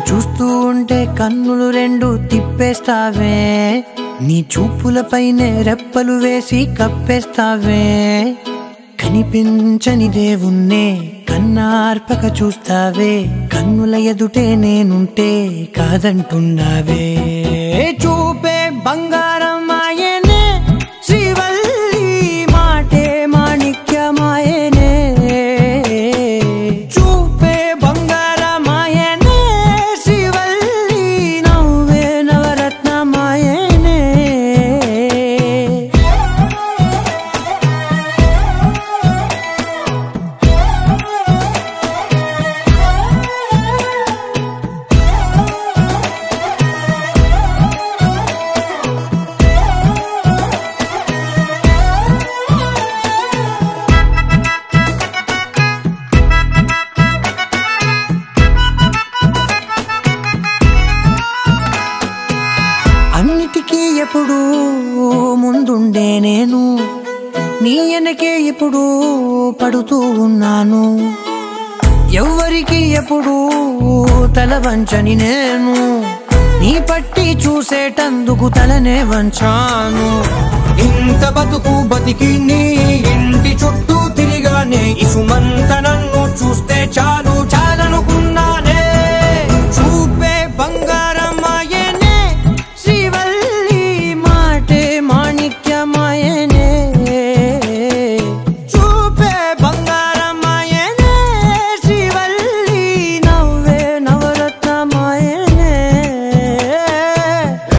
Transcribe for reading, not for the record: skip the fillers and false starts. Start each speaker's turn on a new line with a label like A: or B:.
A: చూస్తూ ఉంటే కన్నులు రెండు తిప్పేస్తావే, నీ చూపులపైనే రెప్పలు వేసి కప్పేస్తావే. కనిపించని దేవుణ్ణే కన్నార్పక చూస్తావే, కన్నుల ఎదుటే నేనుంటే కాదంటున్నావే. చూపే బంగారం ఆయనే, శ్రీవల్లి మాటే మాణిక్యమాయనే. చూపే బంగారం ఆయనే, శ్రీవల్లి నవ్వే నవరత్నమాయనే. అన్నిటికీ ఎప్పుడు ముందుండే నేను, నీ వెనకే ఎప్పుడు పడుతూ ఉన్నాను. ఎవ్వరికి ఎప్పుడు తల వంచని నేను, నీ పట్టి చూసేటందుకు తలనే వంచాను.
B: ఇంత బతుకు బతికి నీ ఇంటి చుట్టూ తిరిగానే, ఇసుమ